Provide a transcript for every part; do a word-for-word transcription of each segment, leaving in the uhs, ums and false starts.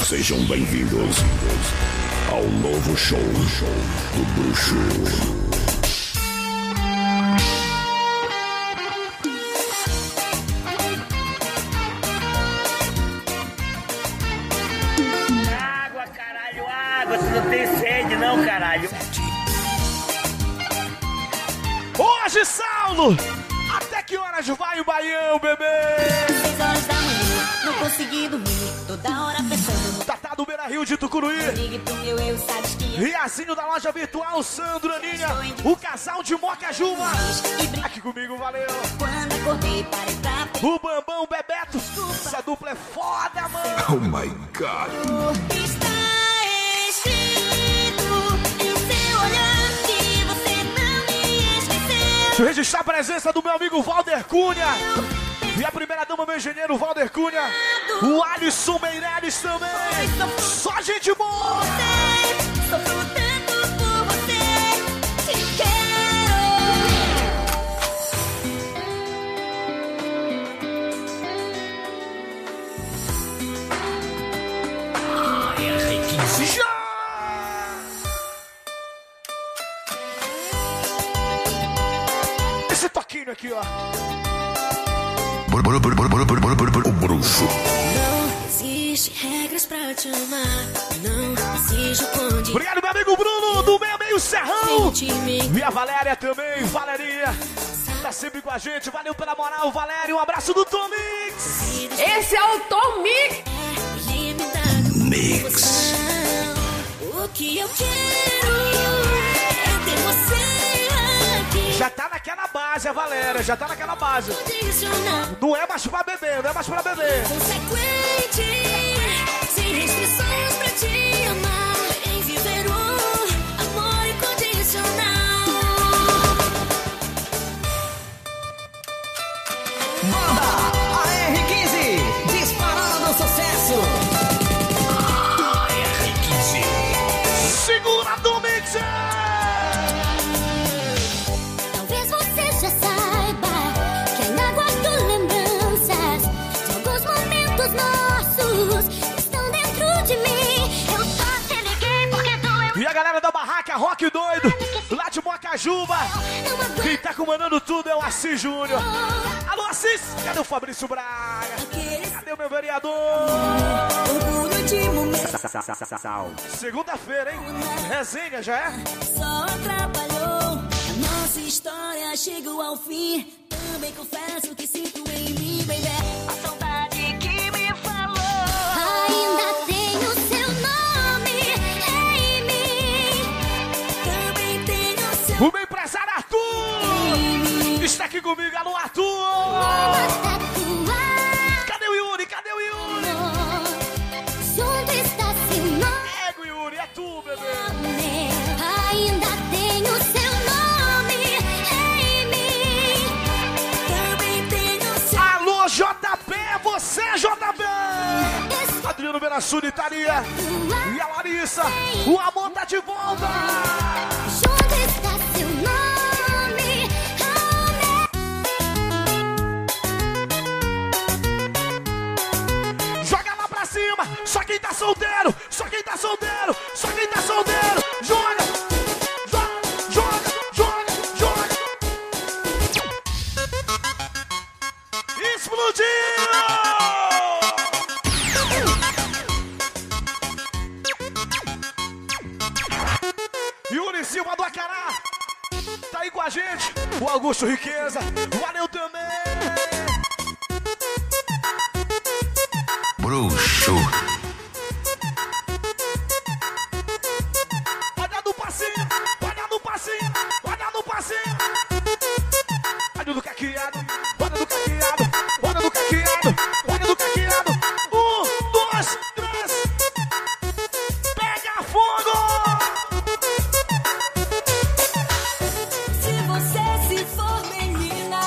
Sejam bem-vindos ao novo show do Bruxo. Água, caralho, água. Tu não tem sede, não, caralho. Hoje, Saulo! Até que horas vai o Baião, bebê? Seis horas da manhã, não consegui dormir. Toda hora pensando no Tatá do Beira Rio de Tucuruí. ligue pro meu eu, sabes que eu Riazinho da loja virtual, Sandro Aninha. O casal de Mocajuba. Aqui comigo, valeu. quando acordei parei pra pensar. O Bambão Bebeto. Essa dupla é foda, mano. Oh my God. Está escrito em seu olhar que você não me esqueceu. Deixa eu registrar a presença do meu amigo Valder Cunha. E a primeira dama, meu engenheiro Valder Cunha. O Alisson Meireles também. Só gente boa. Sofro tanto por você, te quero. Já! Esse toquinho aqui, ó. O Bruxo. Não existe regras pra te amar. Não exijo condições. Obrigado, meu amigo Bruno, do meio meio Serrão. Sentir-me E a Valéria também, Valerinha. Tá sempre com a gente, valeu pela moral, Valéria. Um abraço do Tom Mix. Esse é o Tom Mix. Mix. O que eu quero é ter você aqui. Já tá naquela base, a Valéria, já tá naquela base. Condicional, Não é mais pra beber, não é mais pra beber. consequente, sem restrições pra te amar. Em viver um amor incondicional. Manda a R quinze, disparando sucesso. Segura do Mixer! Talvez você já saiba que ainda guardo lembranças de alguns momentos nossos que estão dentro de mim. Eu só te liguei porque doeu. E a galera da barraca Rock Doido, lá de Mocajuba. Não aguento Quem tá comandando tudo é o Assis Júnior. Alô, Assis! Cadê o Fabrício Braga? aqueles Cadê o meu vereador? orgulho de momento. Segunda-feira, hein? Resenha já é? Só atrapalhou. A nossa história chegou ao fim. Também confesso que sinto em mim, baby, a saudade que me falou. Ainda tenho seu nome em mim. Também tenho seu O meu empresário Arthur! Está aqui comigo, alô, Arthur! nome tatuado. Cadê o Yuri? Cadê o Yuri? Junto está seu nome. Ego, Yuri, é tu, bebê! Ainda tenho seu nome em mim. Também tenho seu Alô, J P! Você, J P! Adriano Benassuni, Itaria e a Larissa! O amor tá de volta! Junto está seu nome. Joga lá pra cima! Só quem tá solteiro! Só quem tá solteiro! Só quem tá solteiro! Joga! Joga! Joga! Joga! Joga! Explodiu! Yuri Silva do Acará! Tá aí com a gente! O Augusto Riqueza! Valeu também! Bruxo. Olha no passinho, olha no passinho, olha no passinho. Olha no caqueado, olha no caqueado, olha no caqueado, olha no caqueado. Um, dois, três. Pega fogo! Se você se for menina,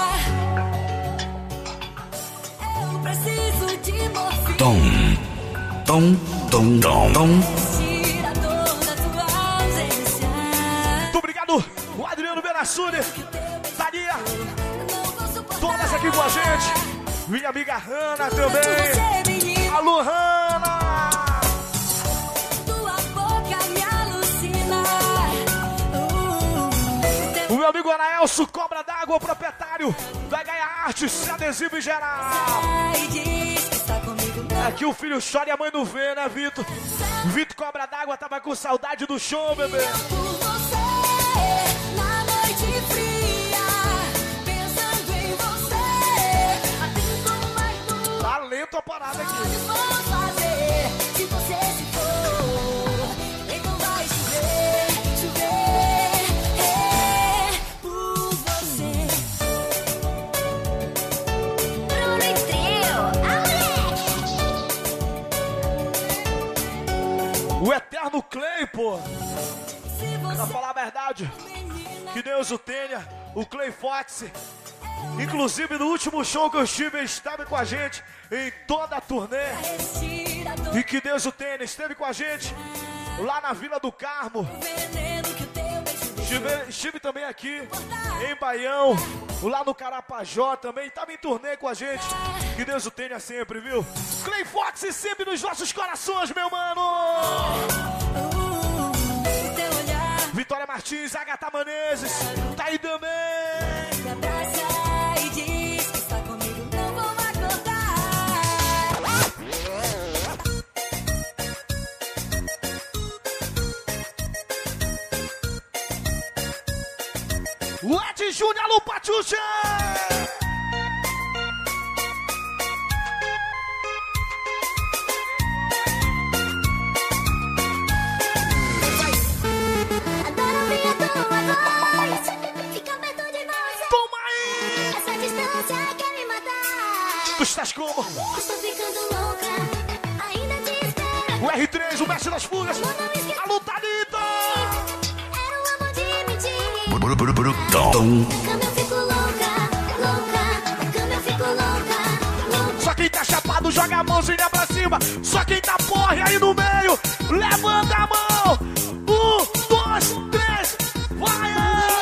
eu preciso de morfina. Tom. Tom, tom, tom, tom. Tira a dor da tua ausência. Muito obrigado, o Adriano Benassuni, Thalia, Não vou suportar. todas aqui com a gente. Minha amiga Hanna também. Você, menina, Alô, Hanna! Nelson Cobra d'Água, proprietário da Gaia Artes, adesivo em geral. Sai, diz que está comigo, não. Aqui o filho chora e a mãe não vê, né, Vitor? Vitor Cobra d'Água tava com saudade do show, bebê. Por você, na noite fria, pensando em você, assim como mais tu. Tá lento a parada aqui. Pode vou fazer, se você se for, então vai chover, chover, é, por você. Bruno e Trio, a moleque. O eterno Clay, pô. Se Pra você, falar a verdade, menina, que Deus o tenha, o Clay Fox. Inclusive no último show que eu estive, ele estava com a gente em toda a turnê. respira do E que Deus o tenha, esteve com a gente lá na Vila do Carmo. veneno que o teu beijo deixou. Estive, estive também aqui em Baião, lá no Carapajó também. Estava em turnê com a gente. Que Deus o tenha sempre, viu? Clay Fox sempre nos nossos corações, meu mano! Uh, teu olhar Vitória Martins, Agatha Menezes, tá aí também. me abraça e diz que está comigo, não vou acordar. O Ed Júnior, Lu Patiuxa! Adoro ouvir a tua voz, fica perto de você. Toma aí! Essa distância quer me matar. Tu estás como? Estou ficando louca, ainda te espero. O R três, o mestre das fugas. Alô, Thalita! Era um amor de mentir. Bru- bru- bru- Tom. Cama eu fico louca, louca. Cama eu fico louca, louca. Só quem tá chapado joga a mãozinha pra cima. Só quem tá porre aí no meio, levanta a mão. Um, dois, três, vai!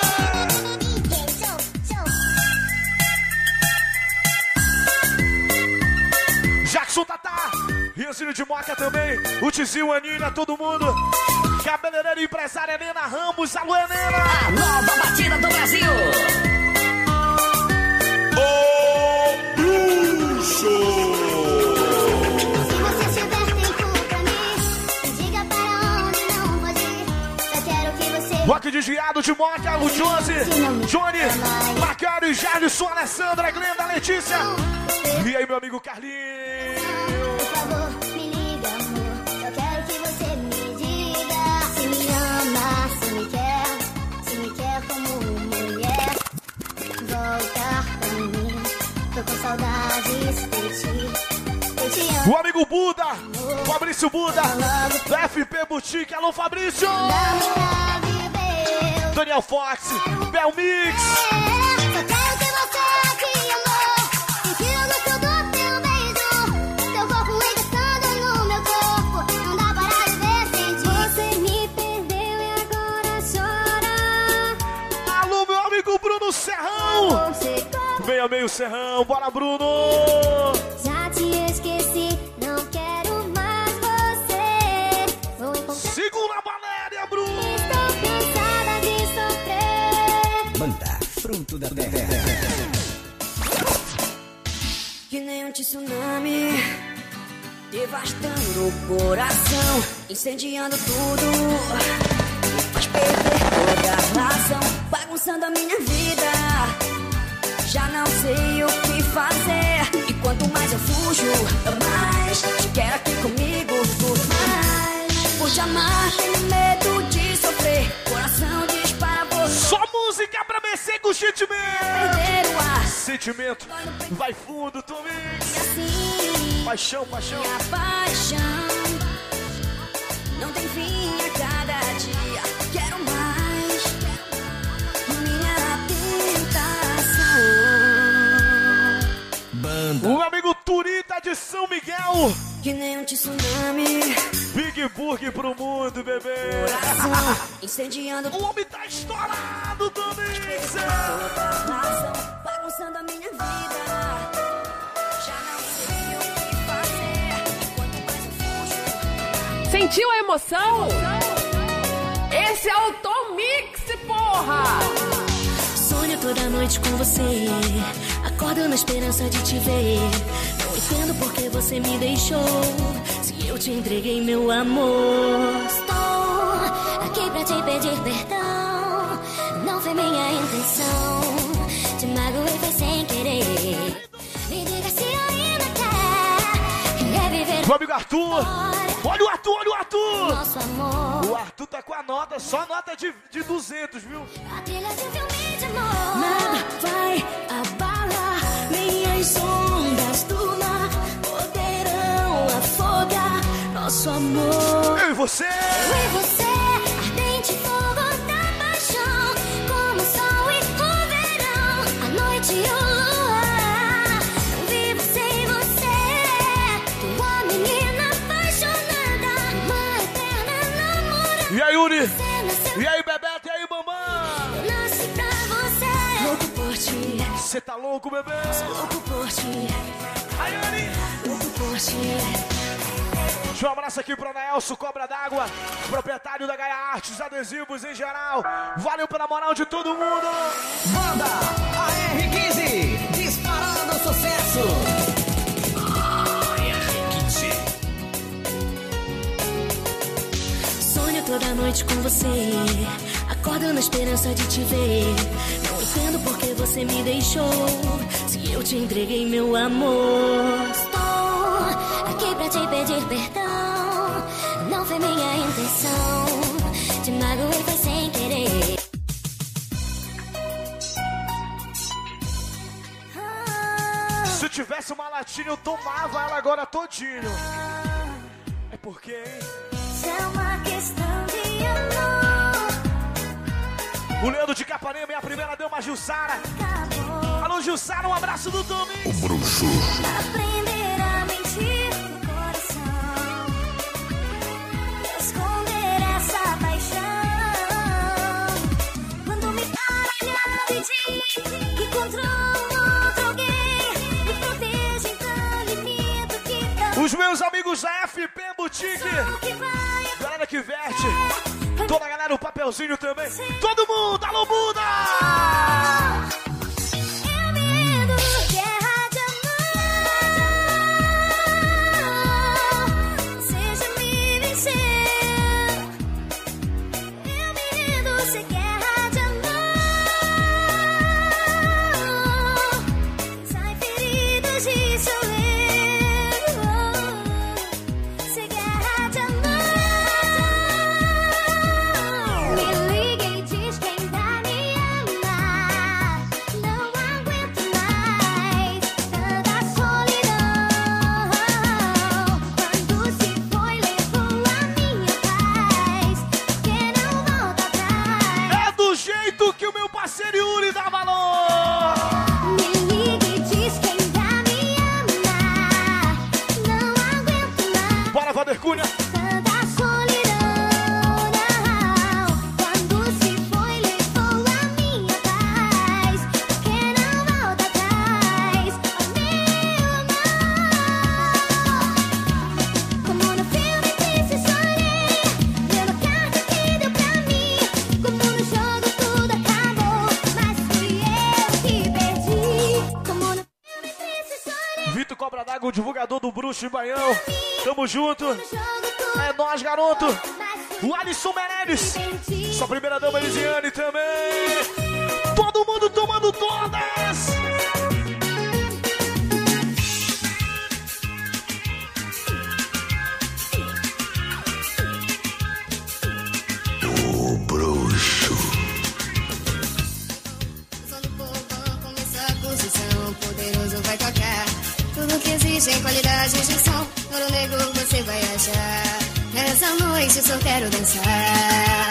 Jackson Tatá, Rianzinho de Moca também, o Tizinho, Aninha, todo mundo. Cabeleireira e empresária Helena Ramos, alô Helena! A nova batida do Brasil. O Bruxo. Se você souber tempo pra mim, diga para onde não pode ir. Só quero que você Rock desviado de Moca, o Josi, Johnny, Macário, Jarlison, Alessandra, Glenda, Letícia. E aí, meu amigo Carlinhos? por favor, me liga, amor. Só quero que você me diga se me ama, se me quer, se me quer como mulher. Volta pra mim, tô com saudades de ti. Eu te amo. O amigo Buda, Fabrício Buda, da F P Boutique, alô Fabrício! Dá-me pra viver. Daniel Fox, Bel Mix, Só quero ter você aqui, amor. Sentir o gosto do teu beijo. Teu corpo encostando no meu corpo. Não dá para viver sem ti. Você me perdeu e agora chora. alô meu amigo Bruno Serrão! Você Venha meio Serrão, bora Bruno! já te esqueci. Não quero mais você. Vou encontrar. Segura a Valéria, Bruno! Estou cansada de sofrer. Banda Fruto da Terra. Que nem um tsunami, devastando o coração, incendiando tudo, me faz perder toda a razão, bagunçando a minha vida. Já não sei o que fazer, e quanto mais eu fujo, mais te quero aqui comigo, por mais. Por te amar, tenho medo de sofrer, coração dispara você. Só música pra mexer com o sentimento! Perder o ar, Sentimento, vai fundo, Tomix! e assim. Paixão, paixão! Minha paixão não tem fim a cada dia. Quero mais, minha tentação. Banda O amigo Turita de São Miguel, Que nem um tsunami, Big Burger pro mundo, bebê! coração incendiando O homem tá estourado, Tomix! toda a razão, bagunçando a minha vida. Já não sei o que fazer. Quanto mais eu fujo, Sentiu a emoção? Esse é o Tom Mix, porra! Sonho toda noite com você, acordo na esperança de te ver. Não entendo por que você me deixou, se eu te entreguei meu amor. Estou aqui pra te pedir perdão, não foi minha intenção, te magoei foi sem querer. Me diga se ainda quer reviver. Meu amigo Arthur, olha o Arthur, olha o Arthur. Nosso amor. O Arthur tá com a nota, só nota de, de duzentos, viu? A trilha de um filme de amor. Nada vai abalar, nem as ondas do mar poderão afogar nosso amor. Eu e você. Eu e você, ardente fogo da paixão, como o sol e o verão, a noite e o luar. Não vivo sem você, tua menina apaixonada, uma eterna namorada. E aí, Yuri? Você nasceu. E aí, Bebeto? E aí, mamãe? Eu nasci pra você, louco por ti, Você tá louco, bebê? louco por ti, Aí, Yuri. louco por ti. Deixa um abraço aqui pro Anaelso Cobra d'Água, proprietário da Gaia Artes, adesivos em geral. Valeu pela moral de todo mundo. Banda A R quinze, disparando sucesso. Sonho toda noite com você, acordo na esperança de te ver. Não entendo por que você me deixou, se eu te entreguei meu amor. Estou aqui pra te pedir perdão, não foi minha intenção, te magoei foi sem querer. Se tivesse uma latinha, eu tomava ela agora todinho. É porque, hein? Isso é uma questão de amor. O Leandro de Capanema, minha primeira dama, Gilsara. Acabou. Alô, Gilsara, um abraço do Domingo. Aprender a mentir no coração, esconder essa paixão. Quando me olhar e diz que encontrou um outro alguém, me protege então, limito que tá. Os meus amigos da F P Boutique, O que vai galera que veste, toda a galera, o papelzinho também. Todo mundo, alô, Buda! eu me rendo, guerra de amor, seja me vencer. Eu me rendo, se guerra de amor, sai feridos de chover. Se guerra de amor, me liga e diz que ainda me ama. Não aguento mais tanta solidão. Quando se foi, levou a minha paz, que não volta atrás. É do jeito que o meu parceiro Yuri dá valor! Me liga e diz que ainda me ama. Não aguento mais Bora, Vander Cunha! tanta solidão. Quando se foi, levou a minha paz, que não volta atrás. Oh, meu amor, como no filme que se sonhei, pela carta que deu pra mim. Como no jogo tudo acabou, mas fui eu que perdi. Como no filme que se sonhei, Vitor Cobra d'Água, o divulgador do Bruxo e Baião. Tamo junto. no jogo tudo É nós, garoto. mas fui O Alisson Meirelles. eu que perdi. Sua primeira dama, Elisiane, também. Todo mundo tomando todas. O bruxo. Som do povão começou a posição, poderoso vai tocar. Tudo que existe em qualidade de som, ouro negro você vai achar. Essa noite só quero dançar.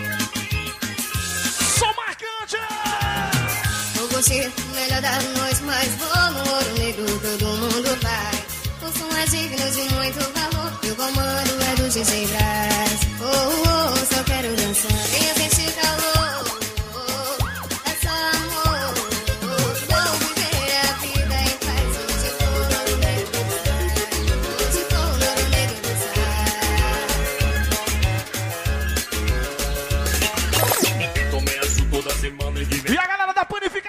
Som marcante. Vou curtir o melhor da noite, mas vou no ouro negro, todo mundo vai. O som é digno de muito valor, e o comando é do D J Brás. Oh, oh, oh, só quero dançar. Venha sentir calor, é só amor. Vou viver a vida em paz, hoje vou no ouro negro dançar. Hoje vou no ouro negro dançar. Começo toda semana e E a galera da Panificação.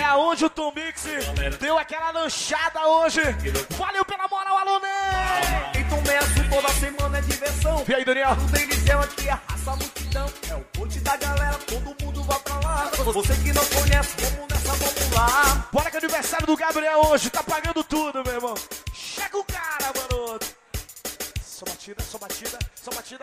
aonde o Tom Mix deu aquela lanchada hoje. Valeu pela moral, alô, Ney! Então meço toda semana é diversão. E aí, Daniel? Não tem liceu aqui, arrasta a multidão. É o ponte da galera, todo mundo vai pra lá. Você que não conhece, vamos nessa, vamos lá. Bora que é aniversário do Gabriel hoje, tá pagando tudo, meu irmão. Chega o cara, mano. Só batida, só batida, só batida.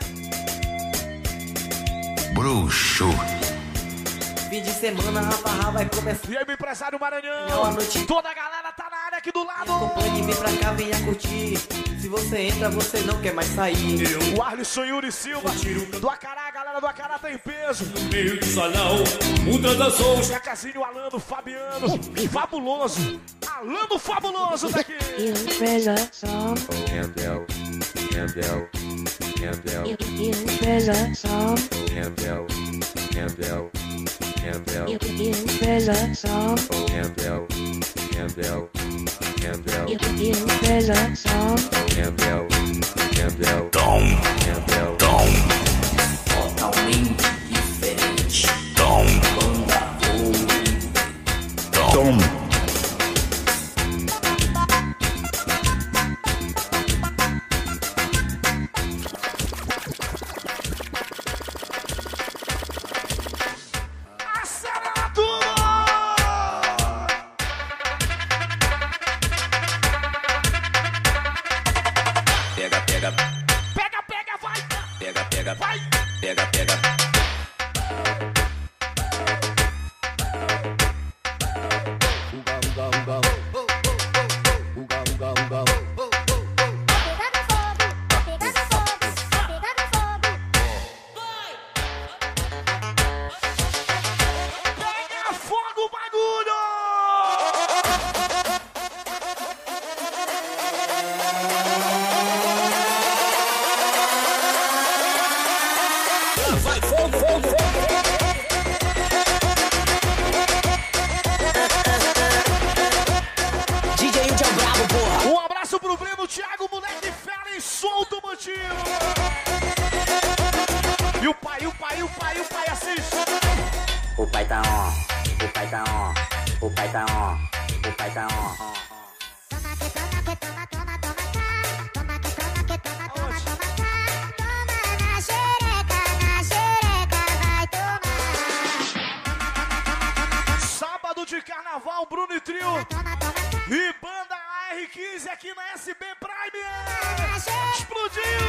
Bruxo. Fim de semana, a farra vai começar. E aí, meu empresário Maranhão? Boa noite. Toda a galera tá na área aqui do lado. Acompanhe, vem pra cá, venha curtir. Se você entra, você não quer mais sair. O Arlisson Yuri Silva. Do Acará, a galera do Acará tá em peso. Meio de salão, um transação. Jacazinho, Alano, Fabiano. Fabuloso. Alano Fabuloso tá aqui. Tom, Tom, Totalmente diferente. Tom, Tom. Acelera tudo! Pega, pega, Pega, pega, vai! pega, pega, Vai! pega, pega. Pega fogo o bagulho! D J Udi é o brabo, porra. Um abraço pro Breno, Thiago, moleque fera e solta o mantinho! E o pai, o pai, o pai, o pai, assiste! O pai tá on, o pai tá on, o pai tá on, o pai tá on. Sábado de carnaval, Bruno e Trio e banda A R quinze aqui na S B Prime. Explodiu!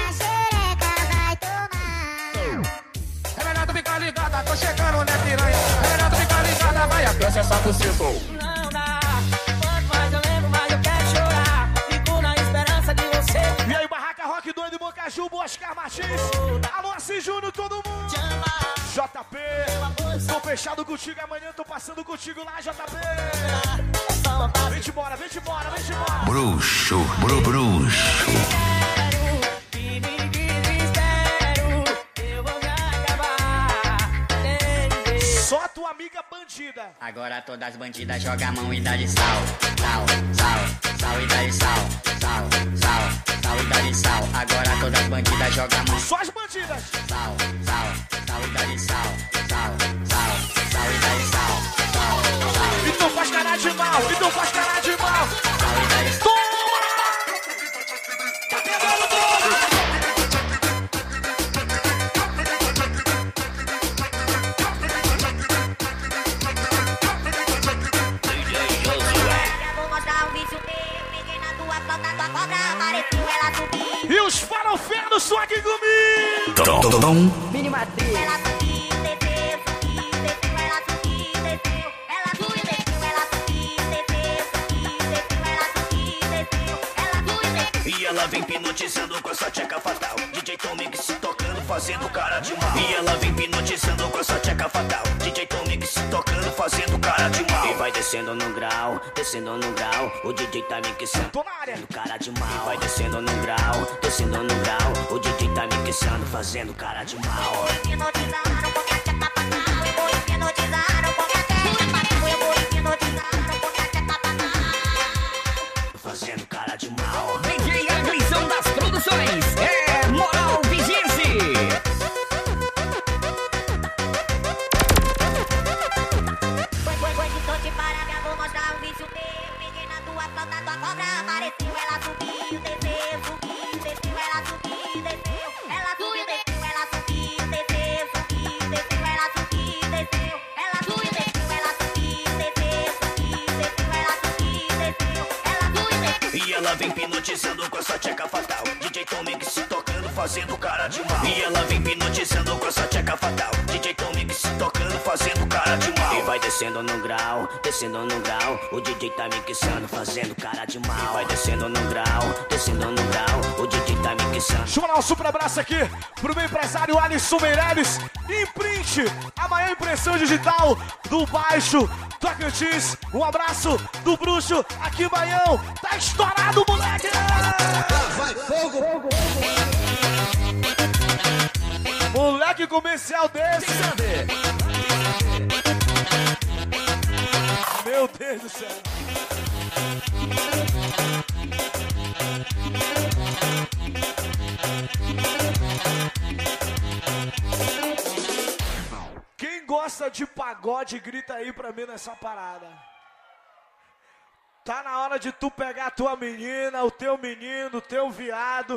É melhor tu ficar ligada, tô chegando, né, piranha? É melhor tu ficar ligada, vai a dança é só possível. Não dá, quanto mais eu lembro, mais eu quero chorar. Fico na esperança de você. E aí, Barraca Rock Doido, Bocajubo, Oscar Martins, alô, Assis Júnior, todo mundo. Te amar, J P, tô fechado contigo amanhã, tô passando contigo lá, J P. é só uma fase. Vem-te embora, vem-te embora, vem-te embora. Bruxo, bru, bruxo. Que me desespero, eu vou me acabar. Sem ver. Só tua amiga bandida. Agora todas as bandidas jogam a mão e dá de sal, sal, sal, sal e dá de sal, sal, sal, sal e dá de sal. Agora todas as bandidas jogam a mão, Só as bandidas. sal, sal, sal e dá de sal, sal, sal, sal e dá de sal, sal, sal, Então faz cara de mal, então faz cara de mal. sal e dá de sal. Toma! Tá pegando todo! Vou mostrar o vício meu. Peguei na tua flauta, tua cobra apareceu, ela subiu. E os farofeiros só aqui comigo! Tom, tom, tom. Mini Matheus. Ela subiu, desceu, subiu, desceu, ela subiu, desceu. Ela subiu, desceu, ela subiu, desceu, subiu, desceu, ela subiu, desceu. Ela subiu, desceu. E ela vem hipnotizando com essa tcheca fatal. D J Tom Mix tocando, fazendo cara de mal. E ela vem hipnotizando com essa tcheca fatal. D J Tom Mix tocando, fazendo cara de mal. E vai descendo no grau, descendo no grau. O D J tá mixando, Tô na área. fazendo cara de mal. E vai descendo no grau, descendo no grau. O D J tá mixando, fazendo cara de mal. Hipnotizaram porque a tcheca fatal. Eu vou hipnotizar porque a tcheca fatal. Eu vou hipnotizar porque a tcheca fatal. Fazendo cara de mal. D J Aglisão das Produções. É Moral Vigiense. Foi, foi, foi, então te para minha fazendo cara de mal. E ela vem hipnotizando com essa tcheca fatal. D J Tom Mix tocando, fazendo cara de mal. E vai descendo no grau, descendo no grau. O D J tá mixando, fazendo cara de mal. E vai descendo no grau, descendo no grau. O D J tá mixando. Deixa eu mandar um super abraço aqui pro meu empresário Alisson Meireles. Imprint, a maior impressão digital do Baixo Tocantins. Um abraço do Bruxo aqui em Baião. Tá estourado, moleque! Vai, fogo, fogo, Moleque comercial desse. Meu Deus do céu. Quem gosta de pagode, grita aí pra mim nessa parada. Tá na hora de tu pegar a tua menina, o teu menino, o teu viado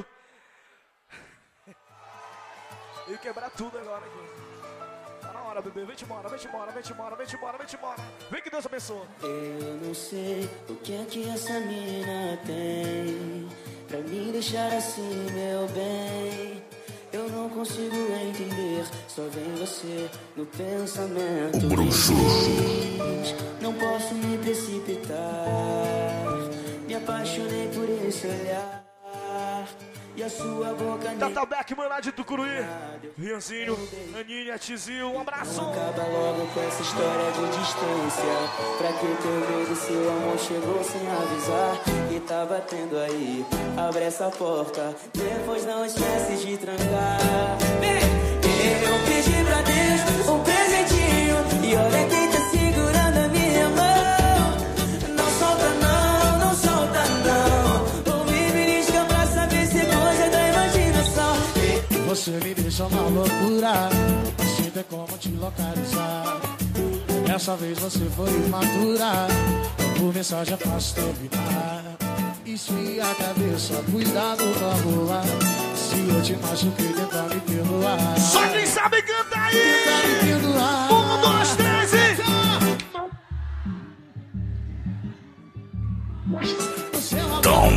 e quebrar tudo agora aqui. Tá na hora, bebê. Vem-te embora, vem-te embora, vem-te embora, vem-te embora, vem-te embora. Vem que Deus abençoe. Eu não sei o que é que essa menina tem pra me deixar assim, meu bem. Eu não consigo entender, só vem você no pensamento. Bruxo. Não posso me precipitar, me apaixonei por esse olhar. E a sua boca nem... Tata Beckman lá de Tucuruí. Rianzinho, Aninha, Tizinho, um abraço. Acaba logo com essa história de distância. Pra que teu medo, seu amor chegou sem avisar e tá batendo aí. Abre essa porta, depois não esquece de trancar. Eu pedi pra Deus um presentinho e olha quem tá segurando a minha mão. Não solta não, não solta não. Ouvi belisca pra saber se é coisa da imaginação. Você me deixa na loucura, sem ter como te localizar. Dessa vez você foi imatura, por mensagem é fácil terminar. Esfria a cabeça, cuidado com a rua. Se eu te machuquei, tenta me perdoar. Só quem sabe canta aí! Tenta me perdoar. Um, dois, três e... Tom.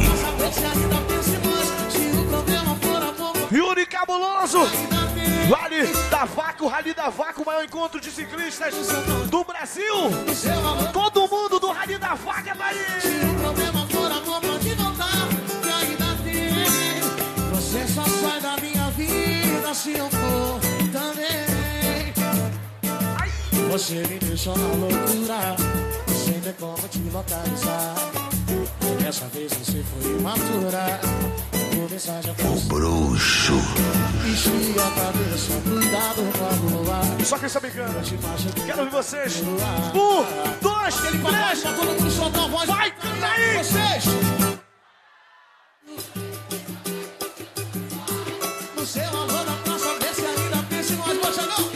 Yuri Cabuloso! Rally da Vaca, o Rally da Vaca, o maior encontro de ciclistas do Brasil! Todo mundo do Rally da Vaca tá aí! Você só sai da minha vida se eu for também. Você me deixou na loucura, sem ter como te localizar. Dessa vez você foi imatura, por mensagem O bruxo. Esfria a cabeça, cuidado com a lua. Só quem sabe canta. Quero ouvir vocês. Um, dois, três. Todo mundo solta a voz. Vai, canta aí! Vocês! No seu amor na praça, vê se ainda pensa em nós, poxa não!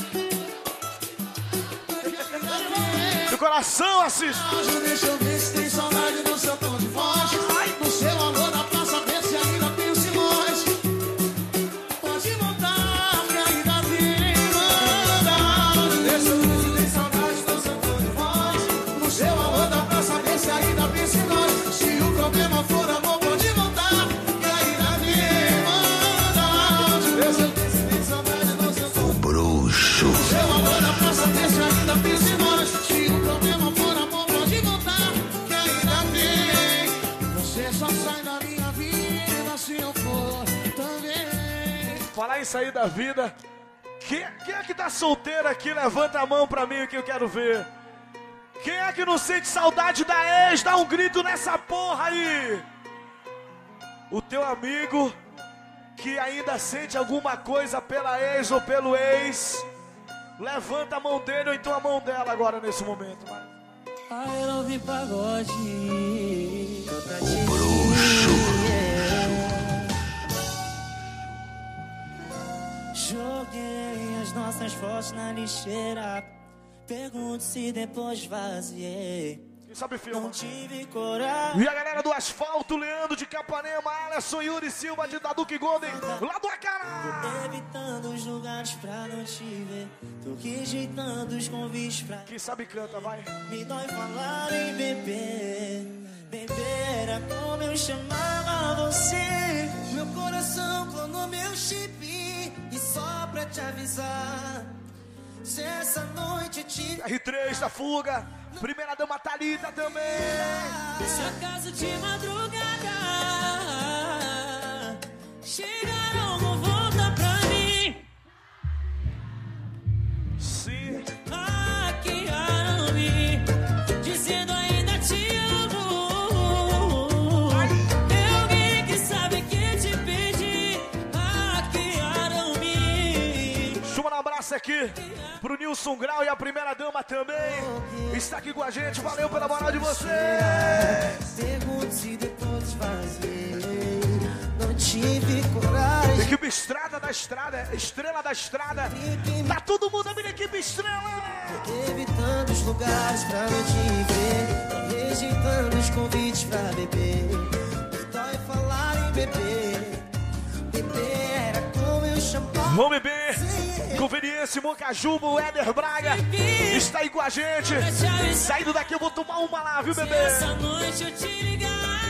Do coração, assiste. Deixa eu ver se tem saudade do seu tom de voz. No seu amor na praça, vê se ainda pensa em nós. Pode voltar, que ainda tem manda. Deixa eu ver se tem saudade do seu tom de voz. No seu amor na praça, vê se ainda pensa em nós. Se o problema for amor, pode voltar, que ainda tem manda. Deixa eu ver se tem saudade do seu tom de voz. O bruxo. No seu amor na praça, vê se ainda pensa em nós. Se o problema for amor, pode voltar, que ainda tem. Você só sai da minha vida se eu for também. Falar em sair da vida. Quem, quem é que tá solteiro aqui? Levanta a mão pra mim que eu quero ver. Quem é que não sente saudade da ex? Dá um grito nessa porra aí. O teu amigo que ainda sente alguma coisa pela ex ou pelo ex, levanta a mão dele ou então a mão dela agora nesse momento. Vai. Ah, eu ouvi pagode. O bruxo. Joguei as nossas fotos na lixeira. Pergunto se depois vaziei. Quem sabe filma. Não tive coragem. E a galera do asfalto, Leandro de Capanema, Alisson, Yuri Silva de Daduque Golden, lá do Acará. Evitando os lugares pra não te ver. Tô rejeitando os convites pra... Quem sabe canta, vai. Me dói falar em beber. Beber era como eu chamava você. Meu coração clonou o meu chip. E só pra te avisar, se essa noite te... R três da fuga. Primeira dama Thalita também. Se acaso de madrugada chegar algum, volta pra mim. Sim. Hackearam-me, dizendo ainda te amo. É alguém que sabe que te pedi. Hackearam-me. Chama um abraço aqui pro Nilson Grau e a primeira dama também. Está aqui com a gente, valeu pela moral de vocês. Pergunto se depois fazer, não tive coragem. Equipe Estrada da Estrada, Estrela da Estrada. Tá todo mundo a minha equipe Estrela. Teve tantos lugares pra não te ver, rejeitando os convites pra beber. Dói falar em beber, beber era como eu chamava. Vamos beber. Conveniência, Mocajuba, o Éder Braga está aí com a gente. Saindo daqui eu vou tomar uma lá, viu, bebê? Essa noite eu te ligar,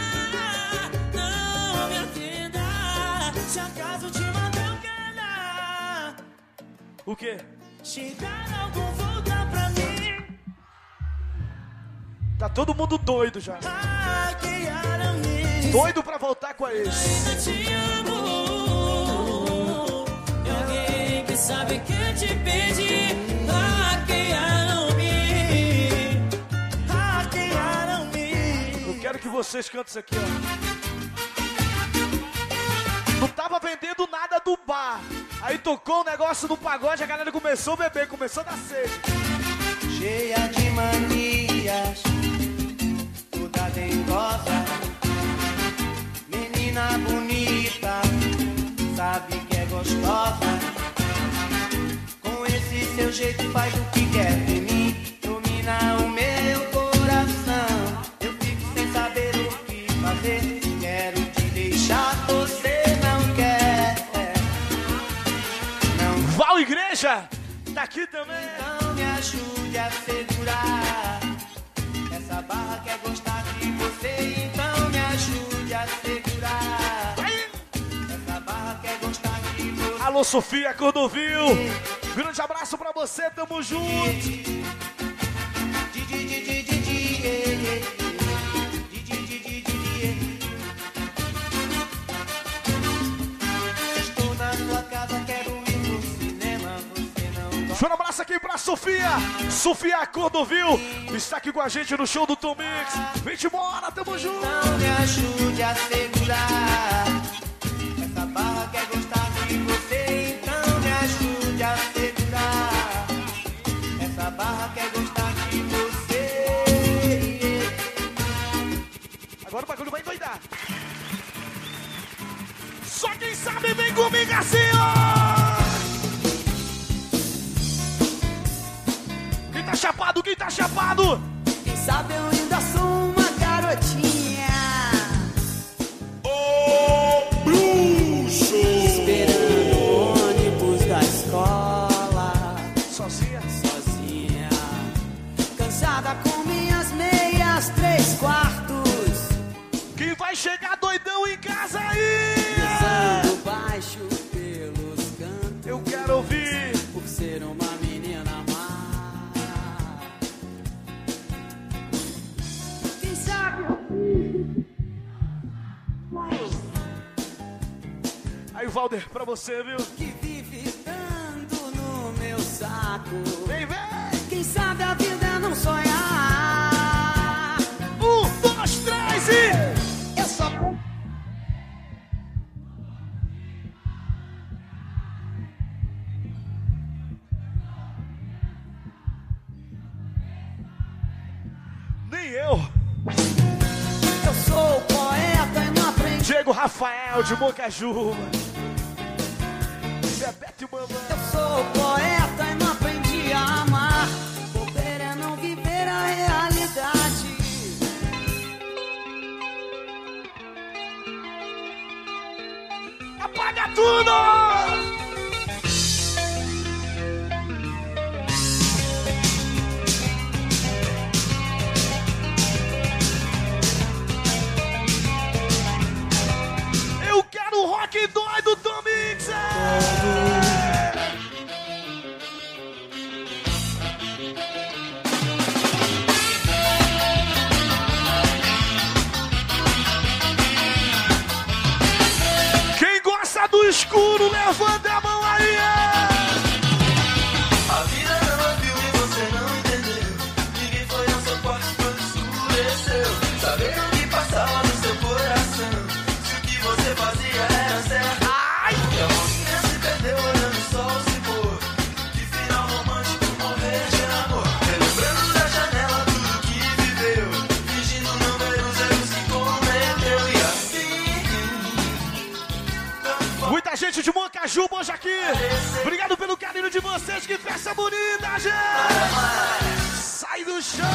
não me atenda. Se acaso te madrugada, o quê? chegar algum, volta pra mim. Tá todo mundo doido já. Hackearam-me, Doido pra voltar com a ex. ainda te amo. É alguém que sabe que te pedi. Hackearam-me, hackearam-me. Eu quero que vocês cantem isso aqui, ó. Não tava vendendo nada do bar. Aí tocou o negócio do pagode, a galera começou a beber, começou a dar sede. Cheia de manias, toda dengosa, menina bonita, sabe que é gostosa. Com esse seu jeito faz o que quer de mim, domina o meu coração. Eu fico sem saber o que fazer, quero te deixar, você não quer. Não. Val Igreja, tá aqui também. Então me ajude a segurar, essa barra quer gostar de você, então me ajude a segurar. Essa barra quer gostar de você. Alô, Sofia Cordovil. Grande abraço pra você, tamo junto. Estou na sua casa, quero ir no cinema, você não gosta. Um abraço aqui pra Sofia. Sofia Cordovil está aqui com a gente no show do Tom Mix. Vem de embora, tamo junto. Então me ajude a segurar, essa barra quer gostar de você, então me ajude a segurar, essa barra quer gostar de você. Agora o bagulho vai doidar. Só quem sabe vem comigo assim, ó. Quem tá chapado, quem tá chapado? Quem sabe eu ainda sou uma garotinha. Ô, bruxo! Esperando o ônibus da escola, Sozinha? sozinha, cansada com minhas meias, três quartos, Quem vai chegar doidão em casa aí? pisando baixo pelos cantos. Eu quero ouvir. Por ser uma menina má, quem sabe Aí, Valder, pra você, viu? que vive dando no meu saco. Vem, vem! Quem sabe a vida é não sonhar. Um, dois, três e... Eu só... Nem eu. Eu sou poeta e não aprendi. Diego Rafael de Mocajuba. Bebeto Mamãe. Eu sou poeta e não aprendi a amar. Bobeira é não viver a realidade. Apaga tudo! Eu quero o rock doido, Tommy! Quem gosta do escuro, levanta a mão aí. A vida não é filme, você não entendeu. Ninguém foi ao seu quarto quando escureceu. Saber o que passava no seu coração. Se o que você fazia era certo. Ai! E a mocinha se perdeu olhando o sol se pôr. Que final romântico morrer de amor. Relembrando da janela tudo que viveu. Fingindo não ver os erros que cometeu. E assim... Muita gente de Moncaju hoje aqui. Obrigado pelo carinho de vocês. Que festa bonita, gente. Sai do chão.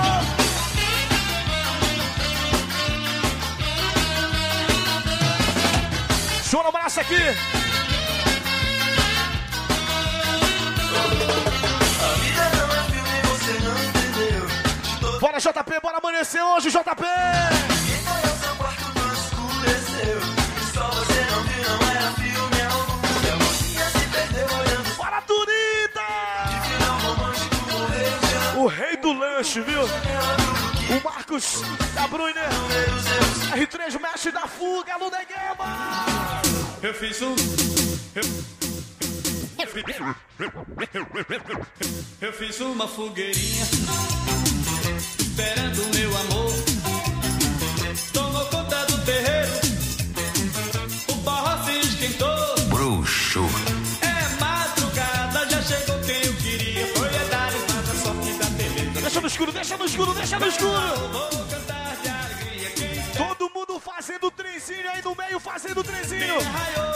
Deixa eu um abraço aqui. A vida não é filme, você não entendeu. Bora, J P, bora amanhecer hoje, J P. Quem foi ao seu quarto quando escureceu. E só você não viu, não era filme algum. E a mocinha se perdeu olhando. Bora, Turita. Que final romântico morreu de amor. O rei do lanche, viu? O Marcos da Bruyne. R três, mestre da fuga, no Negueba. Eu fiz um... Eu fiz uma fogueirinha esperando o meu amor. Tomou conta do terreiro. O barro se esquentou. Bruxo. É madrugada, já chegou quem eu queria. Foi a dar mas a sorte da beleza. Deixa no escuro, deixa no escuro, deixa no escuro. Vou cantar de alegria. Quem todo mundo fazendo trenzinho aí no meio, fazendo trenzinho. raiou